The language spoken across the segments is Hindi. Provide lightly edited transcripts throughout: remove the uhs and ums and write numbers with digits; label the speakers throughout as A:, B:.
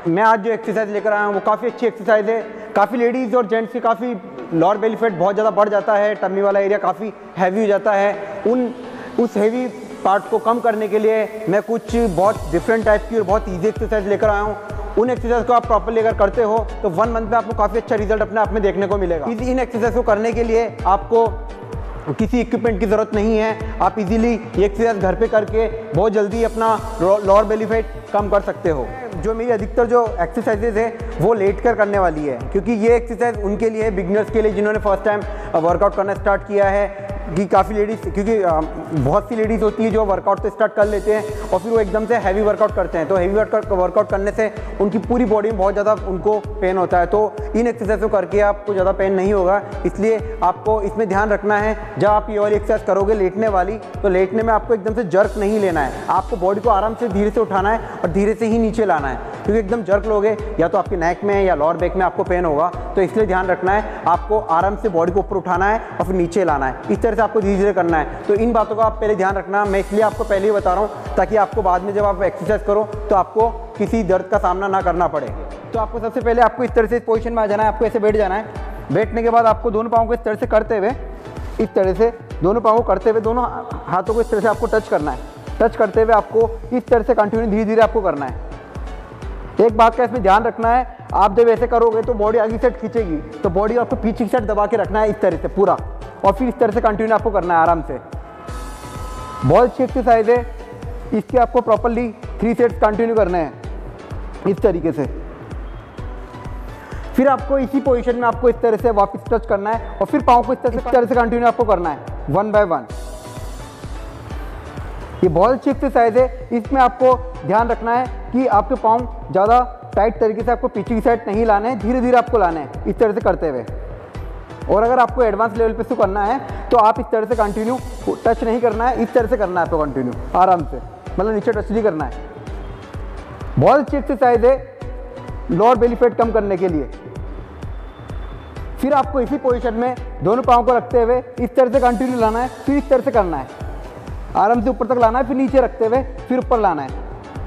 A: मैं आज जो एक्सरसाइज लेकर आया हूँ वो काफ़ी अच्छी एक्सरसाइज है। काफ़ी लेडीज़ और जेंट्स की काफ़ी लोअर बेली फैट बहुत ज़्यादा बढ़ जाता है, टम्मी वाला एरिया काफ़ी हैवी हो जाता है। उस हैवी पार्ट को कम करने के लिए मैं कुछ बहुत डिफरेंट टाइप की और बहुत ईजी एक्सरसाइज लेकर आया हूँ। उन एक्सरसाइज को आप प्रॉपरली अगर करते हो तो 1 मंथ में आपको काफ़ी अच्छा रिजल्ट अपने आप में देखने को मिलेगा। इन एक्सरसाइज को करने के लिए आपको किसी इक्विपमेंट की ज़रूरत नहीं है। आप इजीली ये एक्सरसाइज घर पे करके बहुत जल्दी अपना लोअर बेली फैट कम कर सकते हो। जो मेरी अधिकतर जो एक्सरसाइजेज है वो लेट कर करने वाली है, क्योंकि ये एक्सरसाइज उनके लिए, बिगनर्स के लिए जिन्होंने फर्स्ट टाइम वर्कआउट करना स्टार्ट किया है। कि काफ़ी लेडीज़, क्योंकि बहुत सी लेडीज़ होती है जो वर्कआउट तो स्टार्ट कर लेते हैं और फिर वो एकदम से हैवी वर्कआउट करते हैं, तो हैवी वर्कआउट करने से उनकी पूरी बॉडी में बहुत ज़्यादा उनको पेन होता है। तो इन एक्सरसाइज को करके आपको ज़्यादा पेन नहीं होगा, इसलिए आपको इसमें ध्यान रखना है। जब आप ये वाली एक्सरसाइज करोगे लेटने वाली, तो लेटने में आपको एकदम से जर्क नहीं लेना है। आपको बॉडी को आराम से धीरे से उठाना है और धीरे से ही नीचे लाना है, क्योंकि एकदम जर्क लोगे या तो आपके नेक में या लोअर बैक में आपको पेन होगा। तो इसलिए ध्यान रखना है, आपको आराम से बॉडी को ऊपर उठाना है और फिर नीचे लाना है। इस तरह से आपको धीरे धीरे करना है। तो इन बातों का आप पहले ध्यान रखना, मैं इसलिए आपको पहले ही बता रहा हूँ ताकि आपको बाद में जब आप एक्सरसाइज करो तो आपको किसी दर्द का सामना ना करना पड़े। तो आपको सबसे पहले आपको इस तरह से पोजीशन में आ जाना है, आपको ऐसे बैठ जाना है। बैठने के बाद आपको दोनों पाँव को इस तरह से करते हुए, इस तरह से दोनों पाँव को करते हुए दोनों हाथों को इस तरह से आपको टच करना है। टच करते हुए आपको इस तरह से कंटिन्यू धीरे धीरे आपको करना है। एक बात का इसमें ध्यान रखना है, आप जब ऐसे करोगे तो बॉडी आगे साइड खींचेगी, तो बॉडी आपको पीछे की साइड दबा के रखना है इस तरह से पूरा, और फिर इस तरह से कंटिन्यू आपको करना है आराम से। बहुत अच्छी एक्सरसाइज है, इसके आपको प्रॉपरली 3 सेट्स कंटिन्यू करने हैं इस तरीके से। फिर आपको इसी पोजीशन में आपको इस तरह से वापस टच करना है और फिर पाँव को इस तरह से कंटिन्यू आपको करना है 1 बाय 1। ये बहुत अच्छी एक्सरसाइज है। इसमें आपको ध्यान रखना है कि आपके पाँव ज़्यादा टाइट तरीके से आपको पीछे की साइड नहीं लाने हैं, धीरे धीरे आपको लाने हैं इस तरह से करते हुए। और अगर आपको एडवांस लेवल पे इसको करना है तो आप इस तरह से कंटिन्यू टच नहीं करना है, इस तरह से करना है आपको कंटिन्यू आराम से, मतलब नीचे टच नहीं करना है। बहुत अच्छी एक्सरसाइज है लोअर बेली फैट कम करने के लिए। फिर आपको इसी पोजीशन में दोनों पाँव को रखते हुए इस तरह से कंटिन्यू लाना है, फिर इस तरह से करना है, आराम से ऊपर तक लाना है, फिर नीचे रखते हुए फिर ऊपर लाना है।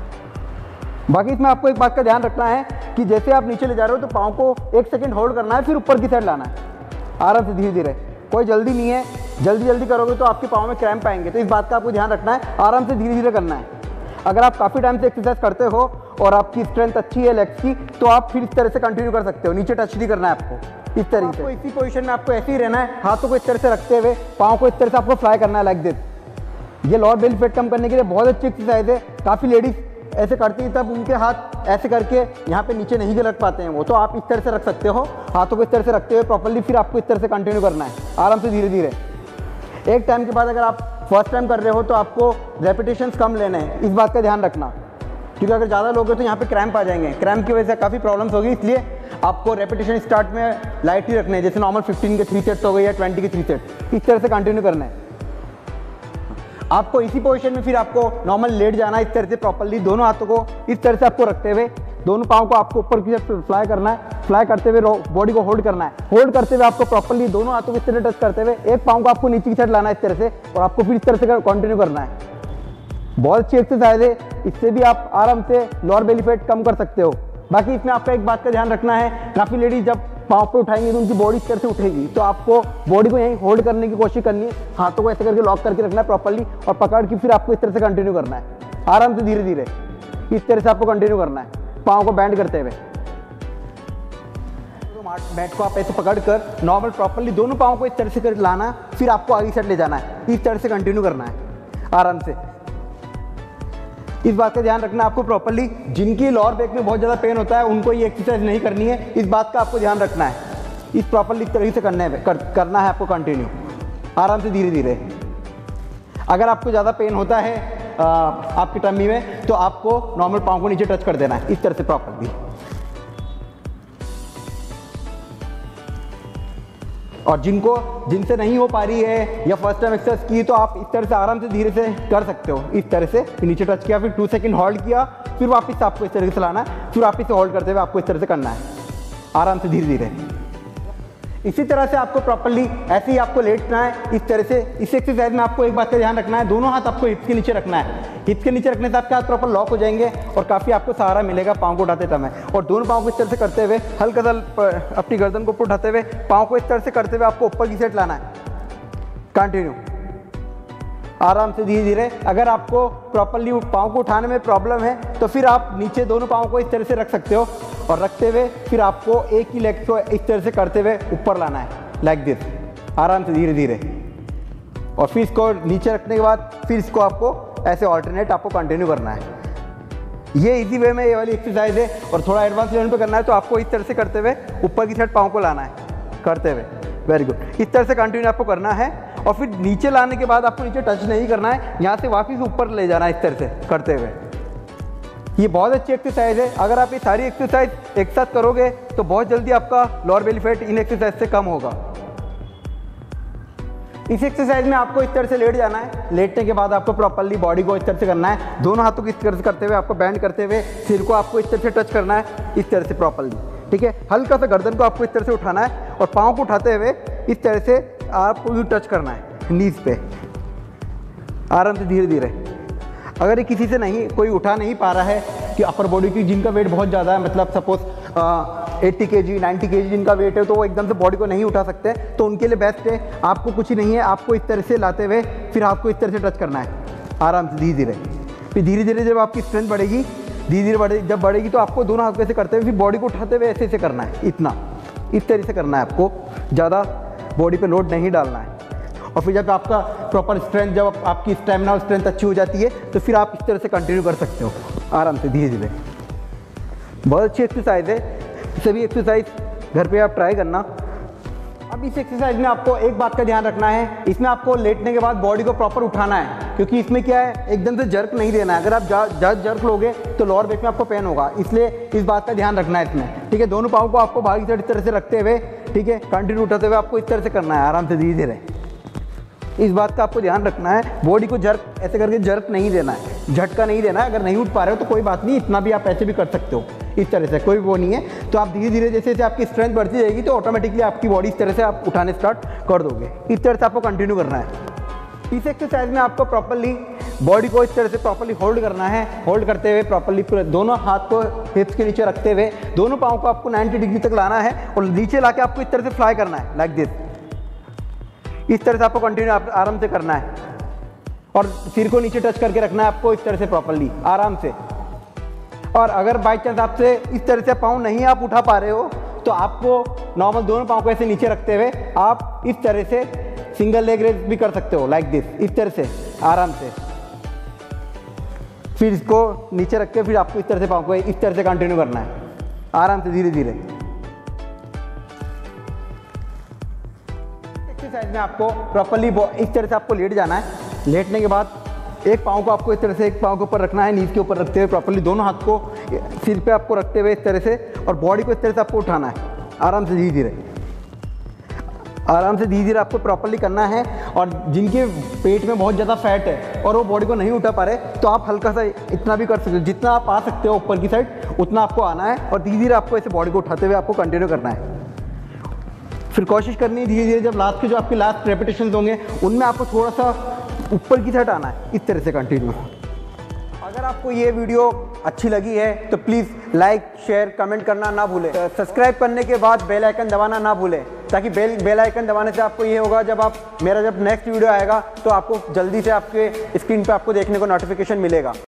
A: बाकी इसमें आपको एक बात का ध्यान रखना है कि जैसे आप नीचे ले जा रहे हो तो पाँव को 1 सेकंड होल्ड करना है, फिर ऊपर की साइड लाना है आराम से धीरे धीरे। कोई जल्दी नहीं है, जल्दी करोगे तो आपके पाँव में क्रैम्प आएंगे, तो इस बात का आपको ध्यान रखना है, आराम से धीरे धीरे करना है। अगर आप काफ़ी टाइम से एक्सरसाइज करते हो और आपकी स्ट्रेंथ अच्छी है लेग्स की, तो आप फिर इस तरह से कंटिन्यू कर सकते हो, नीचे टच नहीं करना है आपको इस तरीके से। इसी पोजीशन में आपको ऐसे ही रहना है, हाथों को इस तरह से रखते हुए पाँव को इस तरह से आपको फ्लाई करना है लाइक दिस। ये लोअर बेली फैट कम करने के लिए बहुत अच्छी एक्सरसाइज है। काफ़ी लेडीज़ ऐसे करती हैं तब उनके हाथ ऐसे करके यहाँ पे नीचे नहीं रख पाते हैं वो, तो आप इस तरह से रख सकते हो, हाथों को इस तरह से रखते हुए प्रॉपर्ली, फिर आपको इस तरह से कंटिन्यू करना है आराम से धीरे धीरे। एक टाइम के बाद अगर आप फर्स्ट टाइम कर रहे हो तो आपको रेपिटेशंस कम लेने हैं, इस बात का ध्यान रखना, क्योंकि अगर ज़्यादा लोगे तो यहाँ पे क्रैम्प आ जाएंगे, क्रैम्प की वजह से काफ़ी प्रॉब्लम्स होगी। इसलिए आपको रेपिटेशन स्टार्ट में लाइट ही रखने हैं, जैसे नॉर्मल 15 के 3 सेट्स हो गए या 20 के 3 सेट्स, इस तरह से कंटिन्यू करना है। आपको इसी पोजीशन में फिर आपको नॉर्मल लेट जाना है इस तरह से प्रॉपर्ली, दोनों हाथों को इस तरह से आपको रखते हुए दोनों पाँव को आपको ऊपर की तरफ फ्लाई करना है, फ्लाई करते हुए बॉडी को होल्ड करना है, होल्ड करते हुए आपको प्रॉपर्ली दोनों हाथों को इस तरह टच करते हुए एक पाँव को आपको नीचे की साइड लाना है इस तरह से, और आपको फिर इस तरह से कंटिन्यू करना है। बहुत अच्छी एक्सरसाइज है, इससे भी आप आराम से लोअर बेली फैट कम कर सकते हो। बाकी इसमें आपका एक बात का ध्यान रखना है, काफ़ी लेडीज जब पाँव पे उठाएंगे तो उनकी बॉडी इस तरह से उठेगी, तो आपको बॉडी को यहीं होल्ड करने की कोशिश करनी है, हाथों को ऐसे करके लॉक करके रखना है प्रॉपर्ली, और पकड़ के फिर आपको इस तरह से कंटिन्यू करना है आराम से धीरे धीरे, इस तरह से आपको कंटिन्यू करना है पाँव को बैंड करते हुए। बैट को आप ऐसे पकड़कर नॉर्मल प्रॉपर्ली दोनों पाँव को इस तरह से कर लाना, फिर आपको आगे साइड ले जाना है, इस तरह से कंटिन्यू करना है आराम से। इस बात का ध्यान रखना आपको प्रॉपर्ली, जिनकी लोअर बैक में बहुत ज़्यादा पेन होता है उनको ये एक्सरसाइज नहीं करनी है, इस बात का आपको ध्यान रखना है। इस प्रॉपर्ली इस तरीके से करना है आपको कंटिन्यू आराम से धीरे धीरे। अगर आपको ज़्यादा पेन होता है आपकी टम्मी में, तो आपको नॉर्मल पाँव को नीचे टच कर देना है इस तरह से प्रॉपर्ली। और जिनसे नहीं हो पा रही है या फर्स्ट टाइम एक्सरसाइज की, तो आप इस तरह से आराम से धीरे से कर सकते हो, इस तरह से नीचे टच किया, फिर 2 सेकंड होल्ड किया, फिर वापस आपको इस तरह से लाना है, फिर वापस से होल्ड करते हुए आपको इस तरह से करना है आराम से धीरे धीरे। इसी तरह से आपको प्रॉपर्ली ऐसे ही आपको लेटना है इस तरह से। इस एक्सरसाइज में आपको एक बात का ध्यान रखना है, दोनों हाथ आपको हिप्स के नीचे रखना है। हिप्स के नीचे रखने से आपके हाथ प्रॉपर लॉक हो जाएंगे और काफ़ी आपको सहारा मिलेगा पाँव को उठाते समय। और दोनों पाँव को इस तरह से करते हुए हल्का सा अपनी गर्दन को ऊपर उठाते हुए पाँव को इस तरह से करते हुए आपको ऊपर की साइड लाना है। कंटिन्यू आराम से धीरे धीरे। अगर आपको प्रॉपर्ली पाँव को उठाने में प्रॉब्लम है तो फिर आप नीचे दोनों पाँव को इस तरह से रख सकते हो और रखते हुए फिर आपको एक ही लेग को इस तरह से करते हुए ऊपर लाना है, लाइक दिस, आराम से धीरे धीरे। और फिर इसको नीचे रखने के बाद फिर इसको आपको ऐसे ऑल्टरनेट आपको कंटिन्यू करना है। ये इजी वे में ये वाली एक्सरसाइज है। और थोड़ा एडवांस लेवल पे करना है तो आपको इस तरह से करते हुए ऊपर की साइड पाँव को लाना है, करते हुए, वेरी गुड। इस तरह से कंटिन्यू आपको करना है। और फिर नीचे लाने के बाद आपको नीचे टच नहीं करना है, यहाँ से वापस ऊपर ले जाना है इस तरह से करते हुए। ये बहुत अच्छी एक्सरसाइज है। अगर आप ये सारी एक्सरसाइज एक साथ करोगे तो बहुत जल्दी आपका लोअर बेली फैट इन एक्सरसाइज से कम होगा। इस एक्सरसाइज में आपको इस तरह से लेट जाना है। लेटने के बाद आपको प्रॉपर्ली बॉडी को इस तरह से करना है, दोनों हाथों को इस तरह से करते हुए आपको बैंड करते हुए सिर को आपको इस तरह से टच करना है, इस तरह से प्रॉपर्ली, ठीक है। हल्का सा गर्दन को आपको इस तरह से उठाना है और पाँव को उठाते हुए इस तरह से आपको भी टच करना है नीज पे, आराम से धीरे धीरे। अगर ये किसी से नहीं कोई उठा नहीं पा रहा है कि अपर बॉडी की जिनका वेट बहुत ज़्यादा है, मतलब सपोज 80 kg 90 kg जिनका वेट है तो वो एकदम से बॉडी को नहीं उठा सकते, तो उनके लिए बेस्ट है आपको कुछ ही नहीं है, आपको इस तरह से लाते हुए फिर आपको इस तरह से टच करना है आराम से धीरे धीरे। फिर धीरे धीरे जब आपकी स्ट्रेंथ बढ़ेगी, धीरे धीरे जब बढ़ेगी तो आपको दोनों हाथ ऐसे करते हुए फिर बॉडी को उठाते हुए ऐसे ऐसे करना है, इतना इस तरह से करना है, आपको ज़्यादा बॉडी पे लोड नहीं डालना है। और फिर जब आपका प्रॉपर स्ट्रेंथ, जब आपकी स्टेमिना और स्ट्रेंथ अच्छी हो जाती है तो फिर आप इस तरह से कंटिन्यू कर सकते हो आराम से धीरे धीरे। बहुत अच्छी एक्सरसाइज है, सभी एक्सरसाइज घर पे आप ट्राई करना। अब इस एक्सरसाइज में आपको एक बात का ध्यान रखना है, इसमें आपको लेटने के बाद बॉडी को प्रॉपर उठाना है, क्योंकि इसमें क्या है एकदम से जर्क नहीं देना है। अगर आप ज़्यादा जर्क लोगे तो लोअर बैक में आपको पेन होगा, इसलिए इस बात का ध्यान रखना है इसमें, ठीक है। दोनों पाँव को आपको बाहर की साइड इस तरह से रखते हुए, ठीक है, कंटिन्यू उठाते हुए आपको इस तरह से करना है आराम से धीरे धीरे। इस बात का आपको ध्यान रखना है, बॉडी को जर्क ऐसे करके जर्क नहीं देना है, झटका नहीं देना है। अगर नहीं उठ पा रहे हो तो कोई बात नहीं, इतना भी आप ऐसे भी कर सकते हो, इस तरह से कोई वो नहीं है। तो आप धीरे धीरे जैसे जैसे आपकी स्ट्रेंथ बढ़ती जाएगी तो ऑटोमेटिकली आपकी बॉडी इस तरह से आप उठाने स्टार्ट कर दोगे। इस तरह से आपको कंटिन्यू करना है। इस एक्सरसाइज में आपको प्रॉपर्ली बॉडी को इस तरह से प्रॉपर्ली होल्ड करना है, होल्ड करते हुए प्रॉपर्ली पूरे दोनों हाथ को हिप्स के नीचे रखते हुए दोनों पाँव को आपको 90 डिग्री तक लाना है और नीचे लाके आपको इस तरह से फ्लाई करना है, लाइक दिस। इस तरह से आपको कंटिन्यू आराम से करना है और सिर को नीचे टच करके रखना है आपको इस तरह से प्रॉपर्ली आराम से। और अगर बाई चांस आपसे इस तरह से पाँव नहीं आप उठा पा रहे हो तो आपको नॉर्मल दोनों पाँव को ऐसे नीचे रखते हुए आप इस तरह से सिंगल लेग रेस भी कर सकते हो, लाइक दिस, इस तरह से आराम से। फिर इसको नीचे रख के फिर आपको इस तरह से पाँव को इस तरह से कंटिन्यू करना है आराम से धीरे धीरे। एक्सरसाइज में आपको प्रॉपर्ली इस तरह से आपको लेट जाना है। लेटने के बाद एक पाँव को आपको इस तरह से एक पाँव के ऊपर रखना है, नीज के ऊपर रखते हुए प्रॉपर्ली दोनों हाथ को सिर पे आपको रखते हुए इस तरह से, और बॉडी को इस तरह से आपको उठाना है आराम से धीरे धीरे, आराम से धीरे धीरे आपको प्रॉपर्ली करना है। और जिनके पेट में बहुत ज़्यादा फैट है और वो बॉडी को नहीं उठा पा रहे तो आप हल्का सा इतना भी कर सकते हो, जितना आप आ सकते हो ऊपर की साइड उतना आपको आना है और धीरे धीरे आपको ऐसे बॉडी को उठाते हुए आपको कंटिन्यू करना है। फिर कोशिश करनी है धीरे धीरे, जब लास्ट के जो आपके लास्ट रेपिटेशंस होंगे उनमें आपको थोड़ा सा ऊपर की साइड आना है इस तरह से कंटिन्यू। अगर आपको ये वीडियो अच्छी लगी है तो प्लीज़ लाइक शेयर कमेंट करना ना भूलें। सब्सक्राइब करने के बाद बेल आइकन दबाना ना भूलें, ताकि बेल आइकन दबाने से आपको ये होगा जब मेरा नेक्स्ट वीडियो आएगा तो आपको जल्दी से आपके स्क्रीन पे आपको देखने को नोटिफिकेशन मिलेगा।